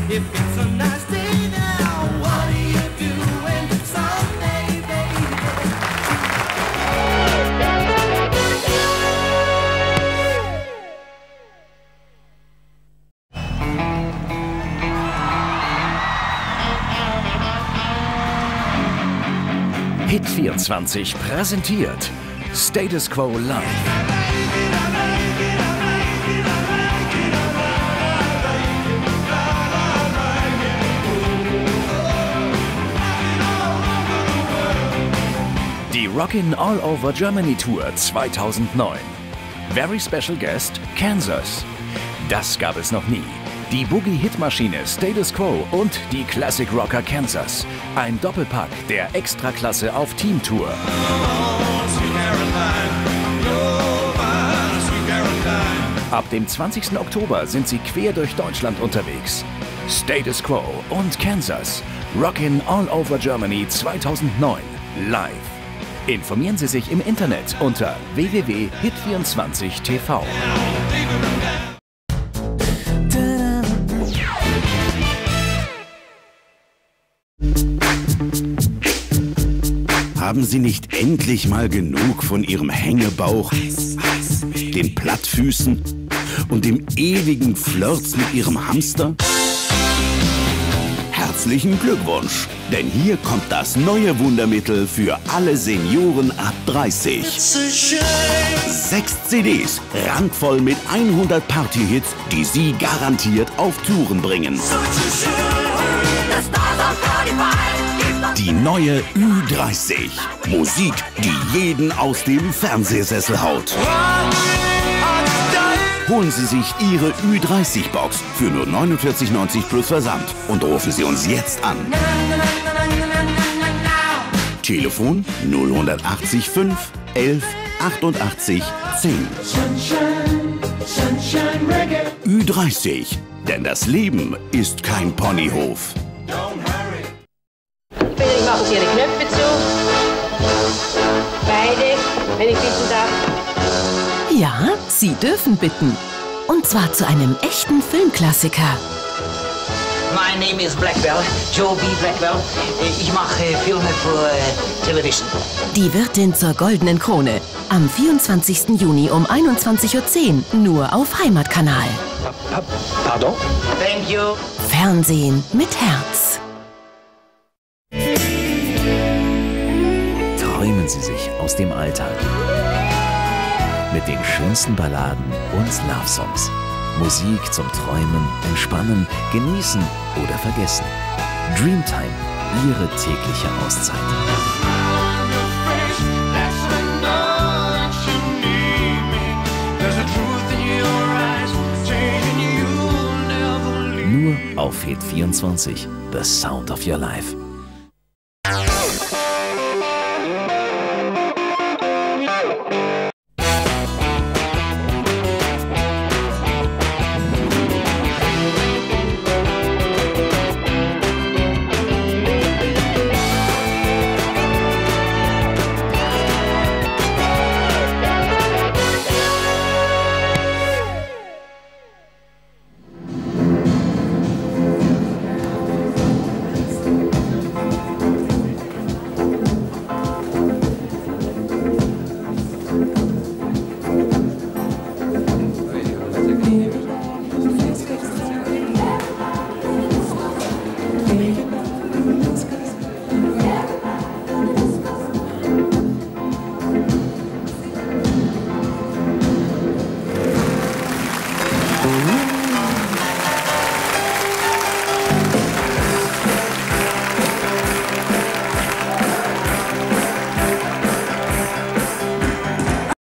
If it's a nice day now, what do you do when it's Sunday, baby? Hit 24 präsentiert Status Quo Live. Die Rockin' All Over Germany Tour 2009. Very special guest Kansas. Das gab es noch nie. Die Boogie-Hitmaschine Status Quo und die Classic Rocker Kansas. Ein Doppelpack der Extraklasse auf Teamtour. Ab dem 20. Oktober sind sie quer durch Deutschland unterwegs. Status Quo und Kansas. Rockin' All Over Germany 2009. Live. Informieren Sie sich im Internet unter www.hit24tv. Haben Sie nicht endlich mal genug von Ihrem Hängebauch, den Plattfüßen und dem ewigen Flirts mit Ihrem Hamster? Herzlichen Glückwunsch, denn hier kommt das neue Wundermittel für alle Senioren ab 30. 6 CDs, randvoll mit 100 Partyhits, die Sie garantiert auf Touren bringen. Die neue Ü30. Musik, die jeden aus dem Fernsehsessel haut. Holen Sie sich Ihre Ü30-Box für nur 49,90 plus Versand und rufen Sie uns jetzt an. Telefon 0180 5 11 88 10. Ü30, denn das Leben ist kein Ponyhof. Ich mache Sie Ihre Knöpfe zu. Beide, wenn ich bitten darf. Ja, Sie dürfen bitten. Und zwar zu einem echten Filmklassiker. My name is Blackwell, Joe B. Blackwell. Ich mache Filme für Television. Die Wirtin zur Goldenen Krone. Am 24. Juni um 21:10 Uhr nur auf Heimatkanal. Pardon? Thank you. Fernsehen mit Herz. Träumen Sie sich aus dem Alltag. Mit den schönsten Balladen und Love-Songs. Musik zum Träumen, Entspannen, Genießen oder Vergessen. Dreamtime, Ihre tägliche Auszeit. Nur auf Hit 24, The Sound of Your Life.